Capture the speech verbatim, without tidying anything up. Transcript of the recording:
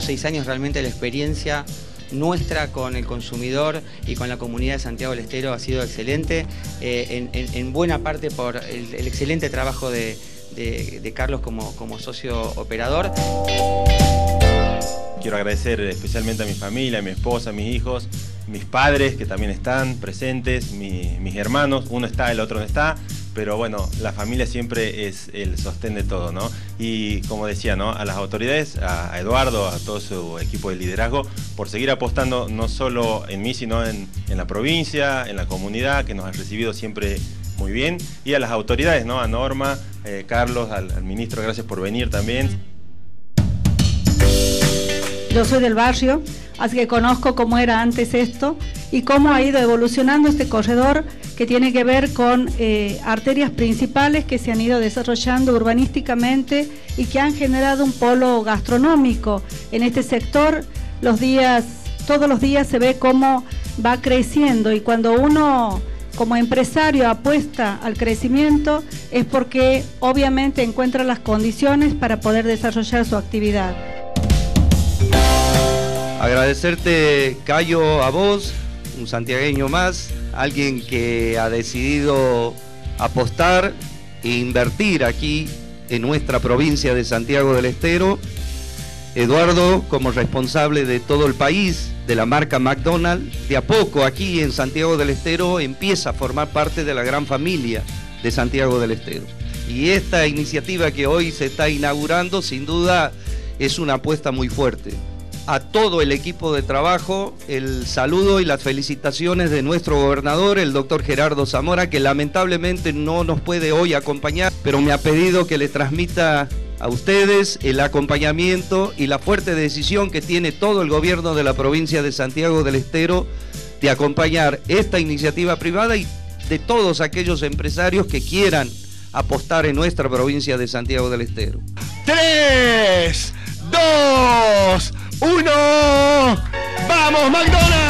estos seis años realmente la experiencia nuestra con el consumidor y con la comunidad de Santiago del Estero ha sido excelente, eh, en, en, en buena parte por el, el excelente trabajo de, de, de Carlos como, como socio operador. Quiero agradecer especialmente a mi familia, a mi esposa, a mis hijos, mis padres que también están presentes, mi, mis hermanos, uno está, el otro no está, pero bueno, la familia siempre es el sostén de todo, ¿no? Y como decía, ¿no? A las autoridades, a Eduardo, a todo su equipo de liderazgo, por seguir apostando no solo en mí, sino en, en la provincia, en la comunidad, que nos han recibido siempre muy bien, y a las autoridades, ¿no? A Norma, eh, Carlos, al, al ministro, gracias por venir también. Yo soy del barrio, así que conozco cómo era antes esto y cómo ha ido evolucionando este corredor que tiene que ver con eh, arterias principales que se han ido desarrollando urbanísticamente y que han generado un polo gastronómico. En este sector, los días, todos los días se ve cómo va creciendo, y cuando uno como empresario apuesta al crecimiento es porque obviamente encuentra las condiciones para poder desarrollar su actividad. Agradecerte, Cayo, a vos, un santiagueño más, alguien que ha decidido apostar e invertir aquí en nuestra provincia de Santiago del Estero. Eduardo, como responsable de todo el país, de la marca McDonald's, de a poco aquí en Santiago del Estero empieza a formar parte de la gran familia de Santiago del Estero. Y esta iniciativa que hoy se está inaugurando, sin duda, es una apuesta muy fuerte. A todo el equipo de trabajo, el saludo y las felicitaciones de nuestro gobernador, el doctor Gerardo Zamora, que lamentablemente no nos puede hoy acompañar, pero me ha pedido que le transmita a ustedes el acompañamiento y la fuerte decisión que tiene todo el gobierno de la provincia de Santiago del Estero de acompañar esta iniciativa privada y de todos aquellos empresarios que quieran apostar en nuestra provincia de Santiago del Estero. Tres, dos, uno, ¡vamos, McDonald's!